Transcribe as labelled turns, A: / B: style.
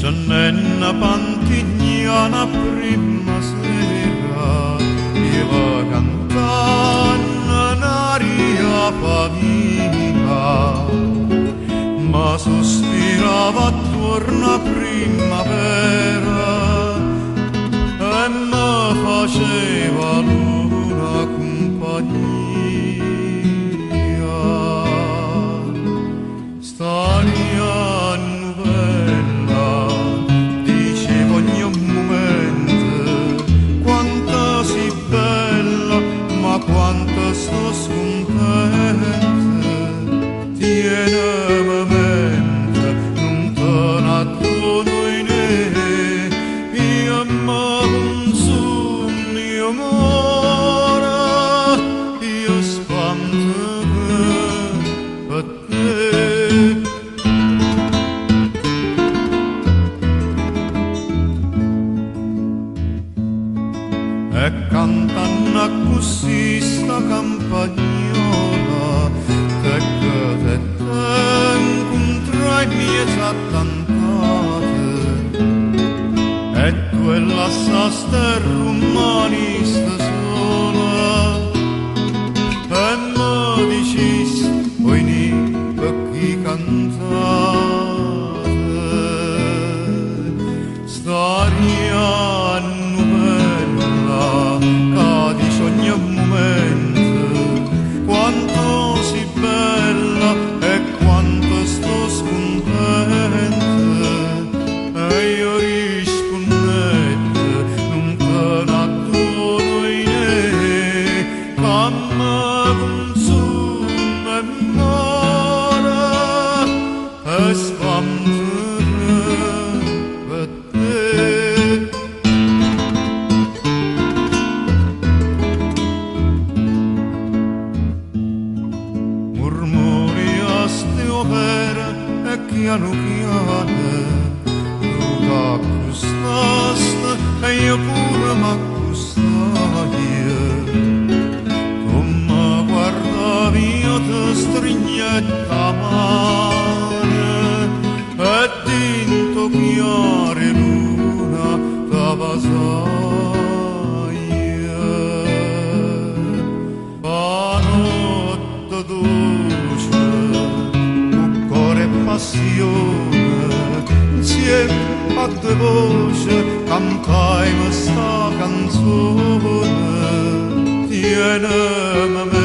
A: Sonnenna pantignana prima sera, io cantando un'aria pavima, ma sospirava attorno a primavera e mi faceva l'una compagnia. Staria quanto sto scontenta, tienimi a mente, non te ne addono in io mi consumi amore, io spanto per te. E cantando così sta campagnola, te che te incontrai miei attantate, e tu e lasciaste romanista sola, e mi dicesti poi ni per chi cantate. Staria quanto si bella e quanto sto scontenta, e io rispondette non te ne addono in che mi consuma amore e spandere per te. Piano piano tu t'accostaste e io pure m'accostai, tu mi guardavi, io ti stringetti la mano e dinto chiare luna t'abbasai. La notte dolce passione, insieme a due voci cantai questa canzone, tienimi